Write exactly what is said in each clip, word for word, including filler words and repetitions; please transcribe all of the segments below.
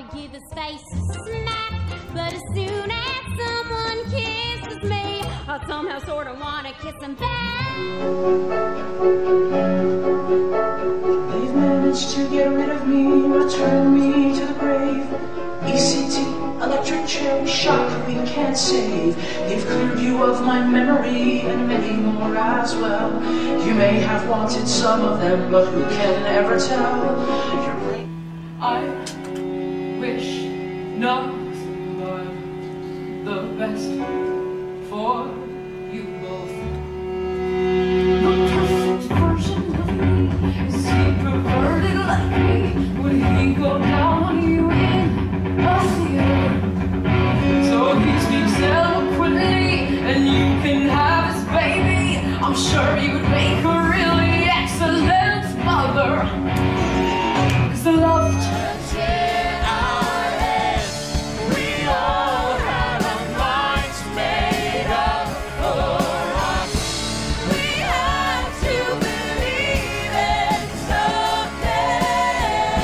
to give his face a smack, but as soon as someone kisses me, I somehow sort of want to kiss him back. They've managed to get rid of me, return me to the grave. E C T, electric chair, shock we can't save. They've cleared you of my memory and many more as well. You may have wanted some of them, but who can ever tell? You're right. I wish nothing but the best for you both. The perfect version of me, is he perverted like me? Would he go down on you in a theater? So he speaks eloquently, and you can have his baby. I'm sure he would make a really excellent mother. 'Cause the love turns in our heads. We all have our minds made up for us. We have to believe it someday.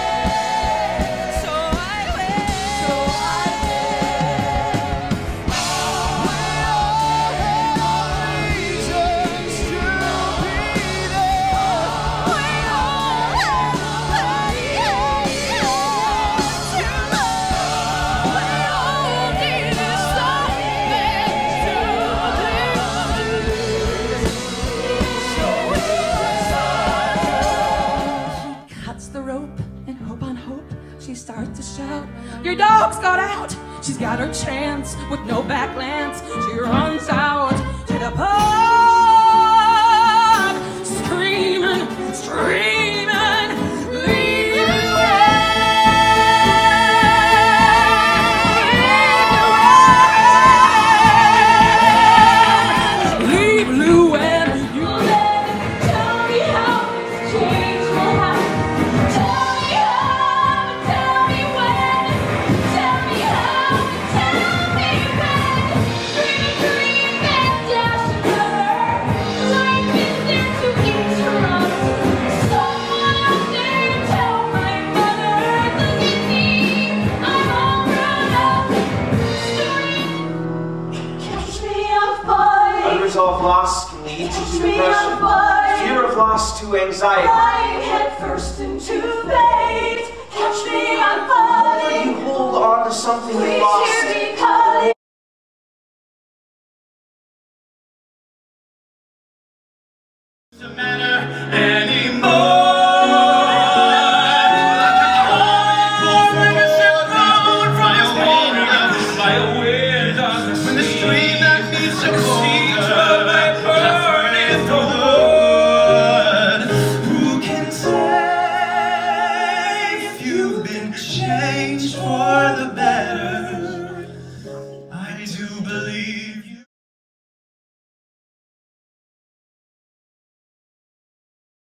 So I will. So I will. We all have reasons to be there. We all have cuts the rope, and hope on hope, she starts to shout, "Your dog's got out!" She's got her chance with no backlands. She runs out to the pub, screaming, screaming, leave Llewellyn! Leave Llewellyn! You tell me how this change will happen. Tell me how, tell me when. Tell me how, tell me when. Dream, dream, and dash another. Life is there to interrupt. Someone out there tell my mother. Look at me, I'm all grown up. Story, catch me off by. Unresolved loss can lead to depression, fear of loss to anxiety. Flying head first into fate. Catch me on fire. You hold on to something you lost